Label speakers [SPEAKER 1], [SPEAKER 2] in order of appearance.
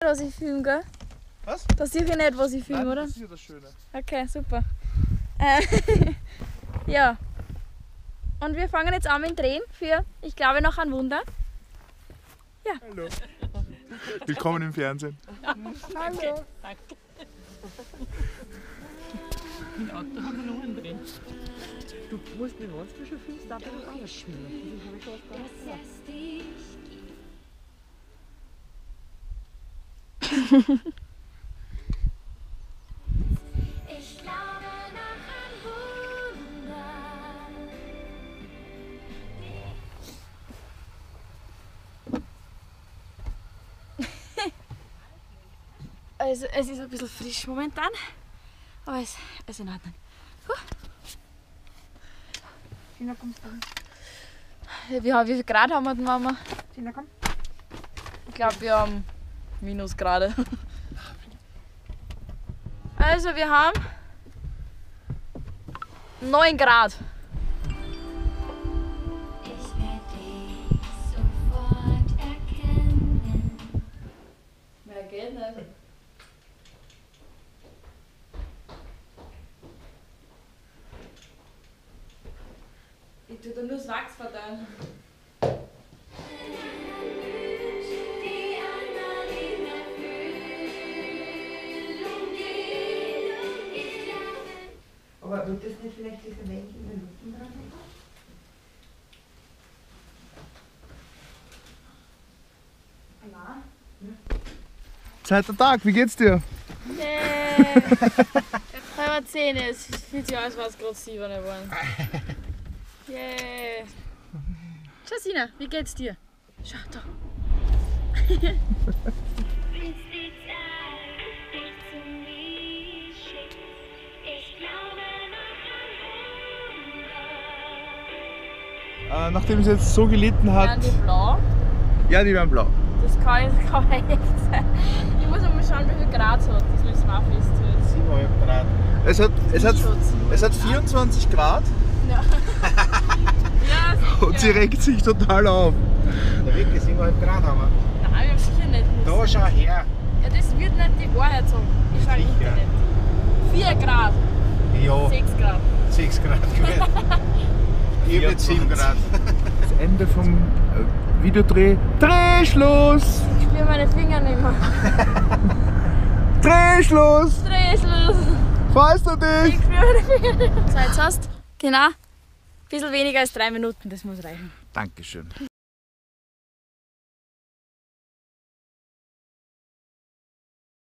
[SPEAKER 1] Was ich filme, gell?
[SPEAKER 2] Was?
[SPEAKER 1] Da sehe ich nicht, was ich filme, oder?
[SPEAKER 2] Das ist ja das Schöne.
[SPEAKER 1] Okay, super. Ja. Und wir fangen jetzt an mit dem Drehen für, ich glaube, noch ein Wunder. Ja.
[SPEAKER 2] Hallo. Willkommen im Fernsehen.
[SPEAKER 1] Hallo.
[SPEAKER 3] Danke. Im Auto haben wir noch einen drin. Du musst mir was du schon filmst, da bin ich auch was schmieren. Das habe ich schon was gar nicht gesagt.
[SPEAKER 4] Ich glaube noch an Wunder.
[SPEAKER 1] Also, es ist ein bisschen frisch momentan, aber es ist in Ordnung.
[SPEAKER 3] Tina, kommst du?
[SPEAKER 1] Wie viel Grad haben wir denn, Mama?
[SPEAKER 3] Tina, komm.
[SPEAKER 1] Ich glaube, wir haben Minusgrade. Also, wir haben 9 Grad.
[SPEAKER 4] Ich werde dich sofort erkennen.
[SPEAKER 1] Mehr geht nicht. Ich tue da nur das Wachs verteilen.
[SPEAKER 4] Die einmal in Erfüllung geht. Ich glaube.
[SPEAKER 5] Aber wird das nicht vielleicht diese Wände in den Lupen dran?
[SPEAKER 1] Nein.
[SPEAKER 2] Zweiter Tag, wie geht's dir?
[SPEAKER 1] Nee. Halb 10, es fühlt sich an, als wäre es gerade 7 geworden. Yeah. Schau, Sina, wie geht's dir? Schau da.
[SPEAKER 4] Bis die Zeit dich zu mir schickt. Ich glaube noch an Wunder.
[SPEAKER 2] Nachdem es jetzt so gelitten
[SPEAKER 1] Werden
[SPEAKER 2] hat.
[SPEAKER 1] die blau?
[SPEAKER 2] Ja, die werden blau.
[SPEAKER 1] Das kann echt sein. Ich muss mal schauen, wie viel Grad es hat. Das müssen wir auch festhalten.
[SPEAKER 2] 7,5 Grad. Es hat 24 Grad
[SPEAKER 1] Ja. Ja,
[SPEAKER 2] und sie
[SPEAKER 1] sicher.
[SPEAKER 2] regt sich total auf.
[SPEAKER 6] Der Weg ist 7,5 Grad haben wir.
[SPEAKER 1] Nein, wir haben sicher nicht.
[SPEAKER 6] Da schau her.
[SPEAKER 1] Ja, das wird nicht die Wahrheit sagen. Ich sage
[SPEAKER 6] Sicher.
[SPEAKER 1] Internet. 4 Grad,
[SPEAKER 6] Ja,
[SPEAKER 1] 6 Grad.
[SPEAKER 6] 6 Grad. Ich habe jetzt 7 Grad.
[SPEAKER 2] Das Ende vom Videodreh. Drehschluss!
[SPEAKER 1] Ich spüre meine Finger nicht mehr.
[SPEAKER 2] Drehschluss!
[SPEAKER 1] Drehschluss.
[SPEAKER 2] Freust du dich?
[SPEAKER 1] Ich spüre meine Finger nicht mehr. So, jetzt hast du, genau, ein bisschen weniger als 3 Minuten, das muss reichen.
[SPEAKER 2] Dankeschön.